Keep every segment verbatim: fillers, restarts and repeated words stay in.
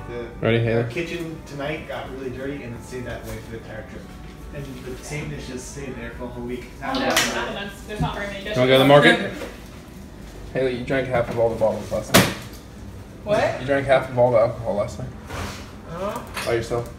the Ready, Haley? our kitchen tonight got really dirty, and it stayed that way for the entire trip. And the same dishes stayed there for a whole week. Now Oh, no, that's not enough. There's not very many dishes. You wanna go to the market? Haley, you drank half of all the bottles last night. What? You drank half of all the alcohol last night. Uh, By yourself.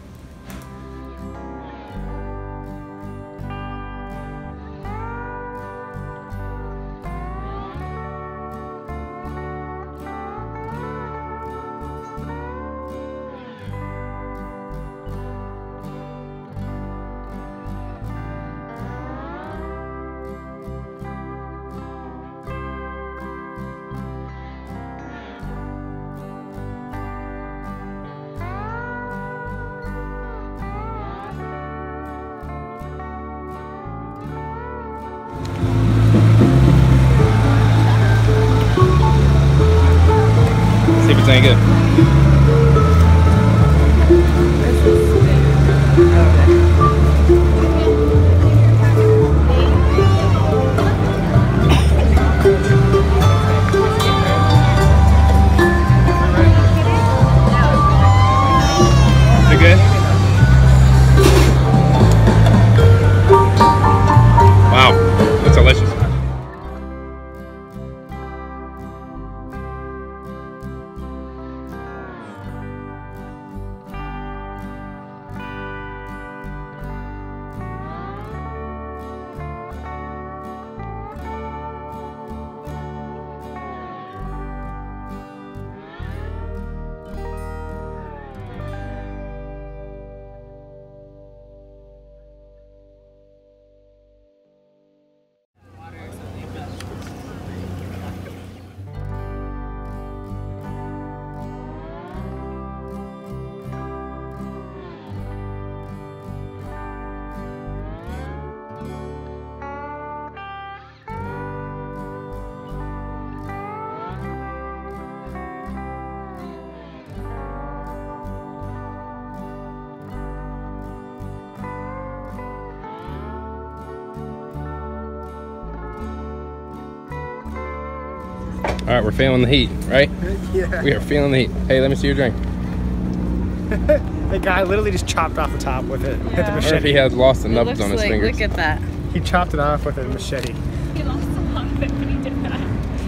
See if it's any good. Is it good? Wow, that's delicious. All right, we're feeling the heat, right? yeah. We are feeling the heat. Hey, let me see your drink. The guy literally just chopped off the top with it. Yeah. With the Or if he machete. has lost the It nubs looks on his like, fingers. look at that. He chopped it off with a machete. He lost a lot of it when he did that.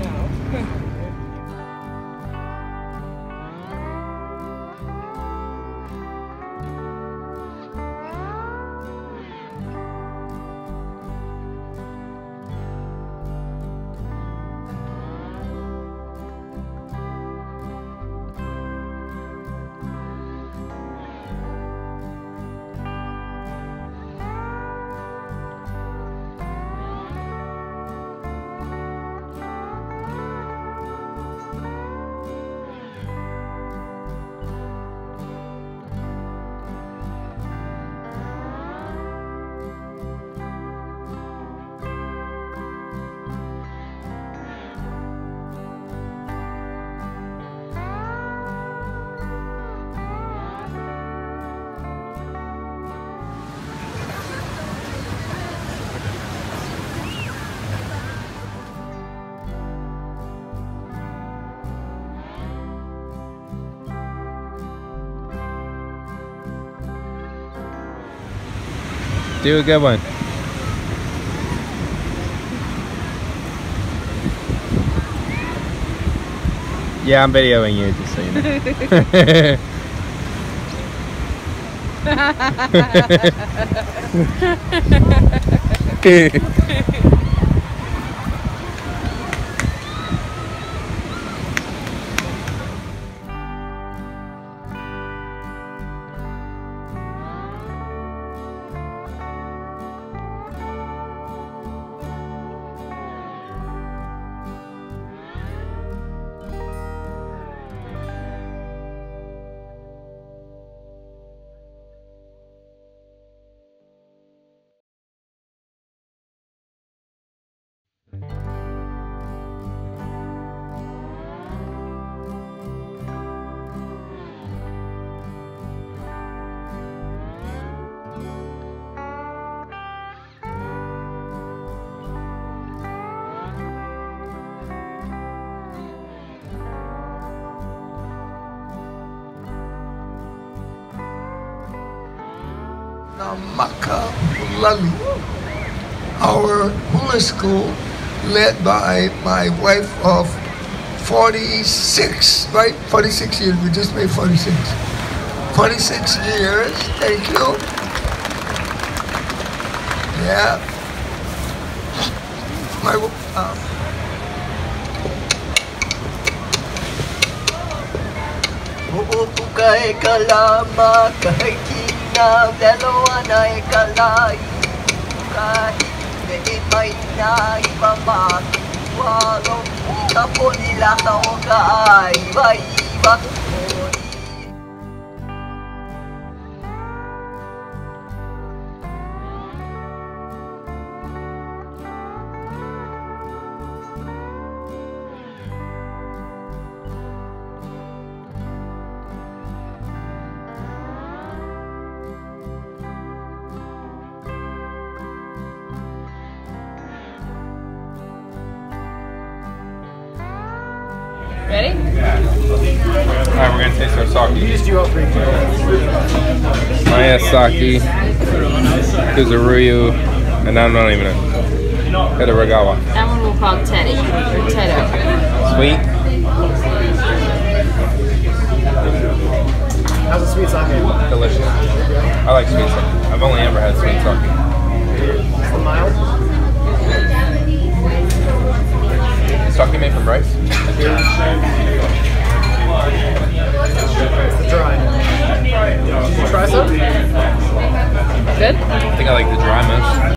Do a good one. Yeah, I'm videoing you, just so you know. Makalali, our hula school, led by my wife of forty-six, right? forty-six years. We just made forty-six. forty-six years. Thank you. Yeah. My um, Uukay kalama kahit na dalawa na ikalay kahit na iba'y na ibabaki walong tapo nila kaugay iba-iba. Ready? Alright, we're gonna taste our sake. Just do all three. Maya sake, Kuzuruyu, and I'm not even a Hitteragawa. That one we'll call Teddy. Or Teddo. Sweet. How's the sweet sake? Delicious. I like sweet sake. I've only ever had sweet sake. Is the mild? Sake made from rice? It's the dry. Did you try some? Good? I think I like the dry most.